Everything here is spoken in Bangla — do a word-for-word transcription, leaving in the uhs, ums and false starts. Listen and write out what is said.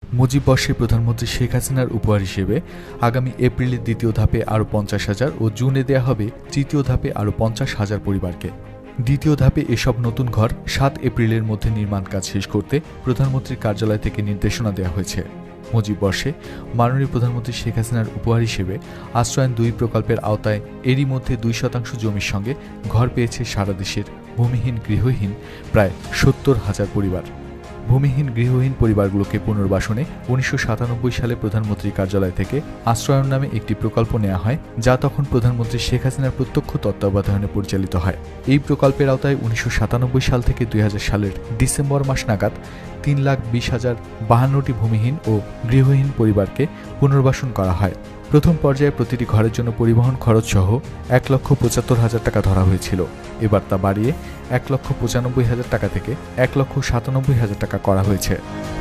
মুজিব বর্ষে প্রধানমন্ত্রী শেখ হাসিনার উপহার হিসেবে আগামী এপ্রিলের দ্বিতীয় ধাপে আরও পঞ্চাশ হাজার ও জুনে দেয়া হবে তৃতীয় ধাপে আরও পঞ্চাশ হাজার পরিবারকে। দ্বিতীয় ধাপে এসব নতুন ঘর সাত এপ্রিলের মধ্যে নির্মাণ কাজ শেষ করতে প্রধানমন্ত্রীর কার্যালয় থেকে নির্দেশনা দেওয়া হয়েছে। মুজিব বর্ষে মাননীয় প্রধানমন্ত্রী শেখ হাসিনার উপহার হিসেবে আশ্রয়ন দুই প্রকল্পের আওতায় এরই মধ্যে দুই শতাংশ জমির সঙ্গে ঘর পেয়েছে সারা দেশের ভূমিহীন গৃহহীন প্রায় সত্তর হাজার পরিবার। ভূমিহীন গৃহহীন পরিবারগুলোকে পুনর্বাসনে উনিশশো সাতানব্বই সালে প্রধানমন্ত্রীর কার্যালয় থেকে আশ্রয়ন নামে একটি প্রকল্প নেওয়া হয়, যা তখন প্রধানমন্ত্রী শেখ হাসিনার প্রত্যক্ষ তত্ত্বাবধানে পরিচালিত হয়। এই প্রকল্পের আওতায় উনিশশো সাতানব্বই সাল থেকে দুই হাজার সালের ডিসেম্বর মাস নাগাদ তিন লাখ বিশ হাজার বাহান্নটি ভূমিহীন ও গৃহহীন পরিবারকে পুনর্বাসন করা হয়। প্রথম পর্যায়ে প্রতিটি ঘরের জন্য পরিবহন খরচ সহ এক লক্ষ পঁচাত্তর হাজার টাকা ধরা হয়েছিল। এবার তা বাড়িয়ে এক লক্ষ পঁচানব্বই হাজার টাকা থেকে এক লক্ষ সাতানব্বই হাজার টাকা করা হয়েছে।